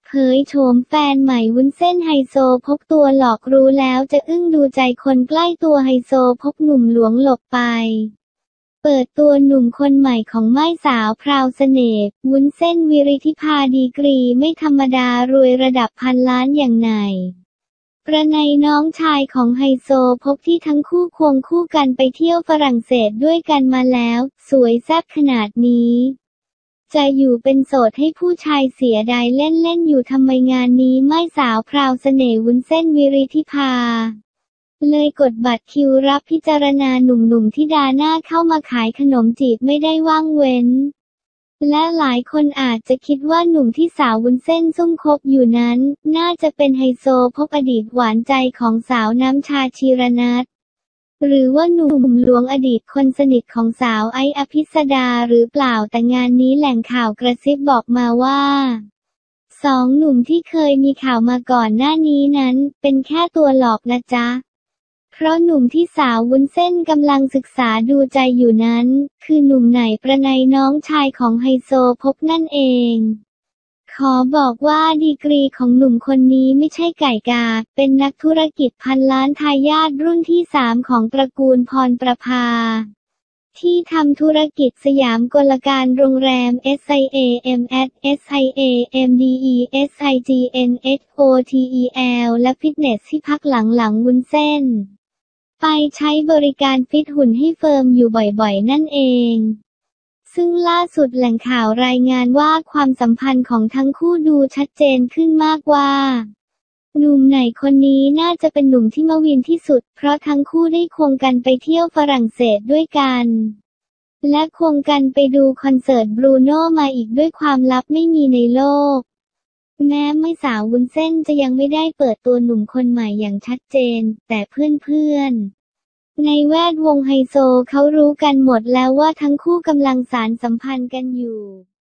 เผยโฉมแฟนใหม่วุ้นเส้นไฮโซพกตัวหลอกรู้แล้วจะอึ้งดูใจคนใกล้ตัวไฮโซพกหนุ่มหลวงหลบไปเปิดตัวหนุ่มคนใหม่ของม่ายสาวพราวเสน่ห์วุ้นเส้นวิริธิภาดีกรีไม่ธรรมดารวยระดับพันล้านอย่างไหนประไนน้องชายของไฮโซพกที่ทั้งคู่ควงคู่กันไปเที่ยวฝรั่งเศสด้วยกันมาแล้วสวยแซ่บขนาดนี้จะอยู่เป็นโสดให้ผู้ชายเสียดายเล่นๆอยู่ทำไมงานนี้ม่ายสาวพราวเสน่ห์วุ้นเส้นวิริธิภาเลยกดบัตรคิวรับพิจารณาหนุ่มๆที่ดาหน้าเข้ามาขายขนมจีบไม่ได้ว่างเว้นและหลายคนอาจจะคิดว่าหนุ่มที่สาววุ้นเส้นซุ่มคบอยู่นั้นน่าจะเป็นไฮโซพกอดีตหวานใจของสาวน้ำชาชีรนัสหรือว่าหนุ่มหลวงอดีตคนสนิทของสาวไอ้อภิสดาหรือเปล่าแต่งานนี้แหล่งข่าวกระซิบบอกมาว่าสองหนุ่มที่เคยมีข่าวมาก่อนหน้านี้นั้นเป็นแค่ตัวหลอกนะจ๊ะเพราะหนุ่มที่สาววุ้นเส้นกำลังศึกษาดูใจอยู่นั้นคือหนุ่มไหนประไนน้องชายของไฮโซพกนั่นเองขอบอกว่าดีกรีของหนุ่มคนนี้ไม่ใช่ไก่กาเป็นนักธุรกิจพันล้านทายาทรุ่นที่3ของตระกูลพรประภาที่ทำธุรกิจสยามกลการโรงแรม SIAM SIAMDESIGNHOTEL และฟิตเนสที่พักหลังวุ้นเส้นไปใช้บริการฟิตหุ่นให้เฟิร์มอยู่บ่อยๆนั่นเองซึ่งล่าสุดแหล่งข่าวรายงานว่าความสัมพันธ์ของทั้งคู่ดูชัดเจนขึ้นมากว่าหนุ่มไหนคนนี้น่าจะเป็นหนุ่มที่มาวินที่สุดเพราะทั้งคู่ได้ควงกันไปเที่ยวฝรั่งเศสด้วยกันและควงกันไปดูคอนเสิร์ตบรูโน่มาอีกด้วยความลับไม่มีในโลกแม้ไม่สาววุ้นเส้นจะยังไม่ได้เปิดตัวหนุ่มคนใหม่อย่างชัดเจนแต่เพื่อนๆในแวดวงไฮโซเขารู้กันหมดแล้วว่าทั้งคู่กำลังสานสัมพันธ์กันอยู่